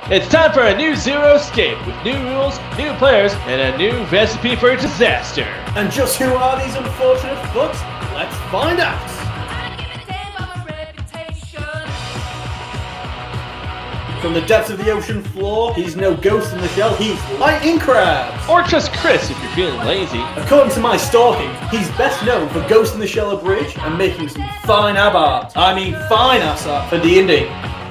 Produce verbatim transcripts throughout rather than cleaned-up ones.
It's time for a new Zero Escape with new rules, new players, and a new recipe for disaster. And just who are these unfortunate fucks? Let's find out! From the depths of the ocean floor, he's no ghost in the shell, he's lightning crabs! Or just Chris if you're feeling lazy. According to my stalking, he's best known for Ghost in the Shell Abridged and making some fine ab art. I mean fine ass art for D and D.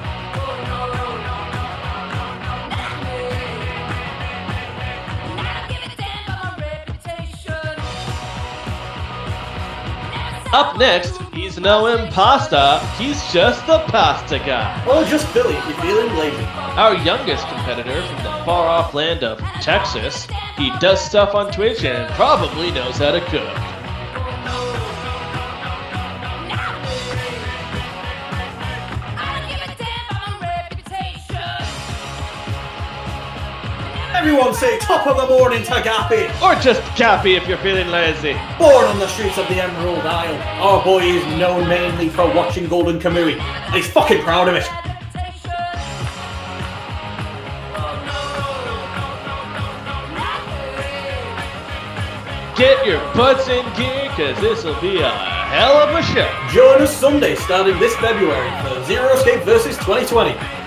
Up next, he's no imposter, he's just the pasta guy. Or just Billy if you're feeling lazy. Our youngest competitor from the far-off land of Texas. He does stuff on Twitch and probably knows how to cook. Everyone say top of the morning to Gappy! Or just Gappy if you're feeling lazy. Born on the streets of the Emerald Isle, our boy is known mainly for watching Golden Kamui, and he's fucking proud of it. Get your butts in gear, cause this'll be a hell of a show. Join us Sunday starting this February for Zero Escape versus twenty twenty.